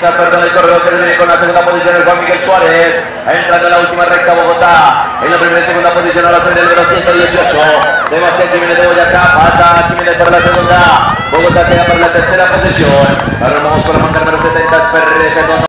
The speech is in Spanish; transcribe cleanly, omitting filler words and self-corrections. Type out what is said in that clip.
perdón, el corredor que viene con la segunda posición el Juan Miguel Suárez, entrando en la última recta Bogotá, en la primera y segunda posición ahora el número 118, Sebastián Jiménez de Boyacá, pasa Jiménez para la segunda, Bogotá queda para la tercera posición, ahora vamos con la marca número 70, perdón.